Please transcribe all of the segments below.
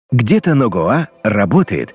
Где-то на Гоа работает,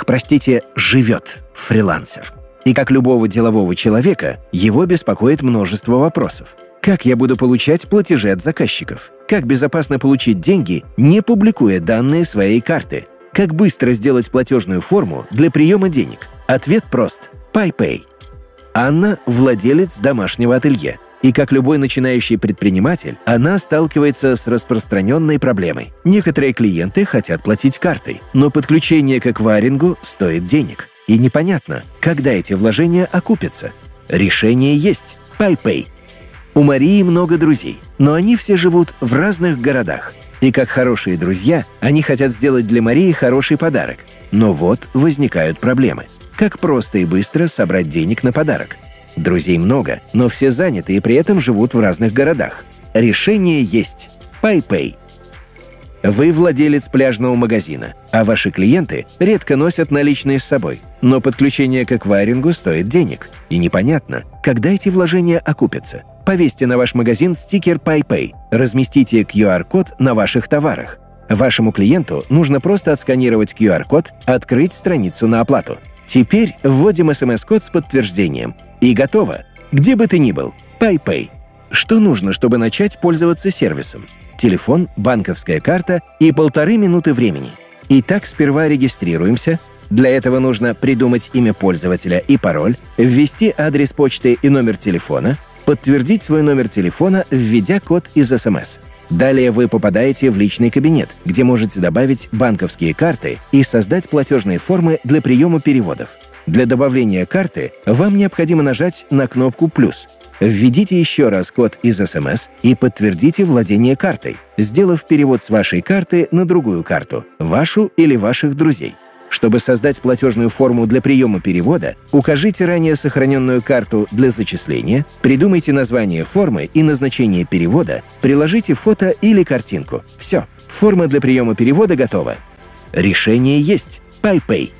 живет фрилансер. И как любого делового человека, его беспокоит множество вопросов. Как я буду получать платежи от заказчиков? Как безопасно получить деньги, не публикуя данные своей карты? Как быстро сделать платежную форму для приема денег? Ответ прост – PayPay. Анна – владелец домашнего ателье. И как любой начинающий предприниматель, она сталкивается с распространенной проблемой. Некоторые клиенты хотят платить картой, но подключение к эквайрингу стоит денег. И непонятно, когда эти вложения окупятся. Решение есть – PayPay. У Марии много друзей, но они все живут в разных городах. И как хорошие друзья, они хотят сделать для Марии хороший подарок. Но вот возникают проблемы. Как просто и быстро собрать денег на подарок? Друзей много, но все заняты и при этом живут в разных городах. Решение есть – PayPay. Вы владелец пляжного магазина, а ваши клиенты редко носят наличные с собой. Но подключение к эквайрингу стоит денег. И непонятно, когда эти вложения окупятся. Повесьте на ваш магазин стикер PayPay, разместите QR-код на ваших товарах. Вашему клиенту нужно просто отсканировать QR-код, открыть страницу на оплату. Теперь вводим смс-код с подтверждением. И готово. Где бы ты ни был. PayPay. Что нужно, чтобы начать пользоваться сервисом? Телефон, банковская карта и 1,5 минуты времени. Итак, сперва регистрируемся. Для этого нужно придумать имя пользователя и пароль, ввести адрес почты и номер телефона, подтвердить свой номер телефона, введя код из СМС. Далее вы попадаете в личный кабинет, где можете добавить банковские карты и создать платежные формы для приема переводов. Для добавления карты вам необходимо нажать на кнопку «Плюс». Введите еще раз код из СМС и подтвердите владение картой, сделав перевод с вашей карты на другую карту, вашу или ваших друзей. Чтобы создать платежную форму для приема перевода, укажите ранее сохраненную карту для зачисления, придумайте название формы и назначение перевода, приложите фото или картинку. Все, форма для приема перевода готова. Решение есть – PayPay.